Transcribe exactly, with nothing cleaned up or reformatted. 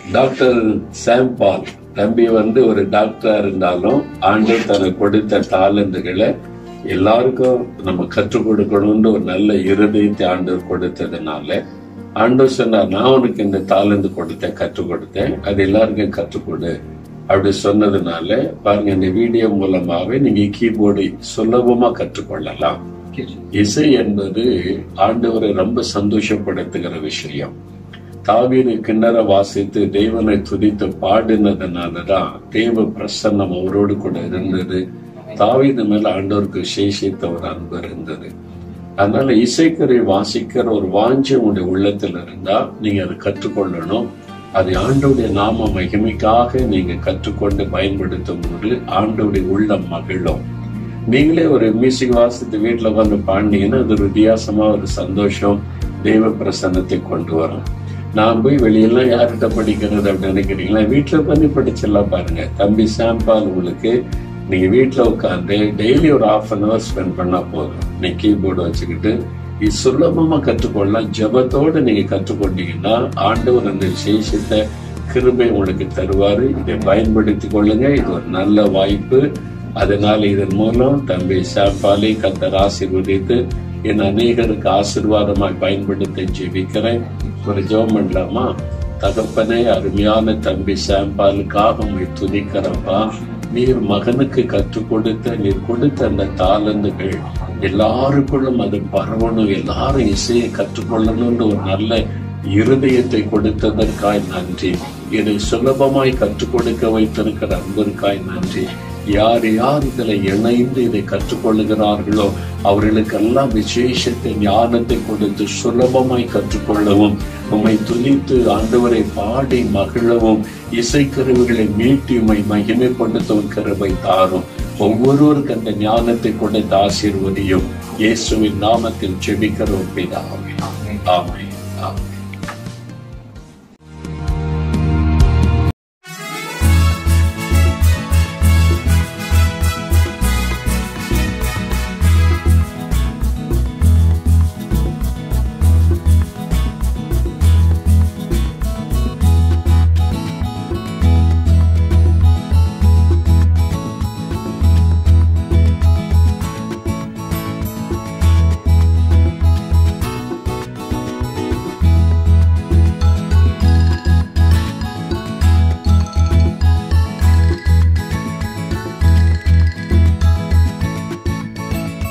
Doctor சாம் பால் தம்பி வந்து ஒரு டாக்டரா இருந்தாலும் ஆண்டவர் தனக்கு கொடுத்த டாலண்டுகளை எல்லாருக்கும் நம்ம கற்றுக் கொடுக்கணும்னு ஒரு நல்ல இருதயத்தை ஆண்டவர் கொடுத்ததுனால ஆண்டவர் சொன்னார், நான் உனக்கு இந்த டாலண்ட் கொடுத்தேன், கற்றுக் கொடுத்தேன், அது எல்லாருக்கும் கற்றுக் கொடு அப்படி சொன்னதுனால பாருங்க, இந்த வீடியோ மூலமாவே நீங்க கீபோர்டை சுலபமா கற்றுக்கொள்ளலாம். இசை என்பது ஆண்டவரை ரொம்ப சந்தோஷப்படுத்துகிற விஷயம். தாவீது கிண்ணற வாசித்து தேவனை துதித்து பாடினதுனாலதான் தேவ பிரசன்னம் அவரோடு கூட இருந்தது. தாவீது மேல ஆண்டவருக்கு விசேஷித்த ஒரு அன்பு இருந்தது. அதனால இசைக்கரை வாசிக்கிற ஒரு வாஞ்சி உங்களுடைய உள்ளத்துல இருந்தா நீங்க அதை கற்றுக்கொள்ளணும். அது ஆண்டவுடைய நாம மகிமைக்காக நீங்க கற்றுக்கொண்டு பயன்படுத்தும் போது ஆண்டவுடைய உள்ளம் மகிழும். நீங்களே ஒரு மியூசிக் வாசித்து வீட்டுல உட்காந்து பாடினீங்கன்னா அது ஒரு வித்தியாசமா ஒரு சந்தோஷம், தெய்வ பிரசன்னத்தை கொண்டு வரும். நான் போய் வெளியெல்லாம் யார்கிட்ட படிக்கிறது அப்படின்னு நினைக்கிறீங்களா? வீட்டுல பண்ணி படிச்சிடலாம். பாருங்க, தம்பி சாம்பால் உங்களுக்கு நீங்க வீட்டுல உட்காந்து டெய்லி ஒரு ஹாஃப் அன் அவர் ஸ்பெண்ட் பண்ணா போதும். நீ கீபோர்டு வச்சுக்கிட்டு இது சுலபமா கற்றுக்கொள்ளலாம். ஜபத்தோடு நீங்க கற்றுக்கொண்டீங்கன்னா ஆண்டவர் அந்த விசேஷத்தை கிருபை உங்களுக்கு தருவாரு. இதை பயன்படுத்தி கொள்ளுங்க. இது ஒரு நல்ல வாய்ப்பு. அதனால இதன் மூலம் தம்பி சாம்பாலை கர்த்தர் ஆசீர்வதித்து என் அநேகருக்கு ஆசீர்வாதமாய் பயன்படுத்த ஜெபிக்கிறேன். ஒரு ஜெபம் பண்ணலாமா? தகப்பனே, அருமையான தம்பி சாம்பாலுக்காக உண்மை துதிக்கிறப்பா. நீர் மகனுக்கு கற்றுக் கொடுத்த நீர் கொடுத்த அந்த தாளந்துகள் எல்லாருக்குள்ளும் அது பரவணும், எல்லாரும் இசையை கற்றுக்கொள்ளணும்னு ஒரு நல்ல இருதயத்தை கொடுத்ததற்காய் நன்றி. இதை சுலபமாய் கற்றுக் கொடுக்க வைத்திருக்கிற அன்பிற்காய் நன்றி. யார் யார் இதுல இணைந்து இதை கற்றுக்கொள்ளுகிறார்களோ அவர்களுக்கெல்லாம் விசேஷத்தை ஞானத்தை கொடுத்து சுலபமாய் கற்றுக்கொள்ளவும், உம்மை துதித்து ஆண்டவரை பாடி மகிழவும், இசைக்கருவிகளை மீட்டி உம்மை மகிமைப்படுத்தவும் கிருபை தாரும். ஒவ்வொருவருக்கு அந்த ஞானத்தை கொடுத்து ஆசீர்வதியும். இயேசுவின் நாமத்தில் ஜெபிக்கிறோம் பிதாவே. ஆமென். ஆமென்.